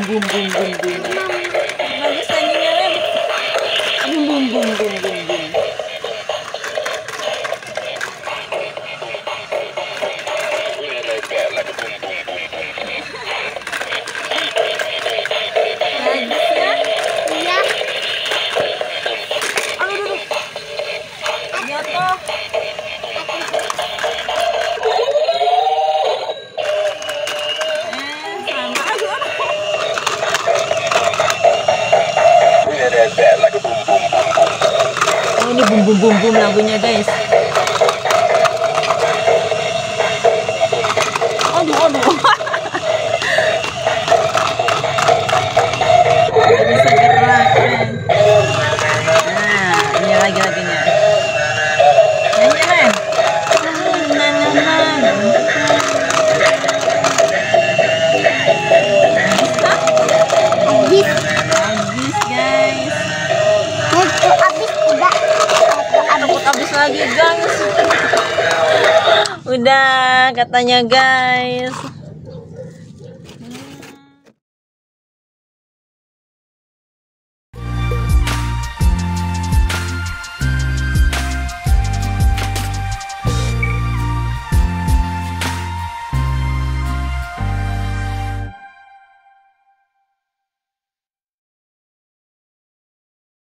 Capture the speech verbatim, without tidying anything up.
bum bum bum bum. Bagus nyanyinya Ren. Bum bum bum bum bum bum. Bagus ya? Iya. Aduh, aduh. Jatuh. Eh, sama. Aduh, aduh. Oh, ini bum bum bum bum lagunya guys. Aduh, aduh. Gak bisa gerak Ren. Nah, ini lagi lagunya. Nyanyi Ren. Nah, nah, nah. Habis. Habis guys. Itu habis udah. Takut habis lagi guys. Udah katanya guys.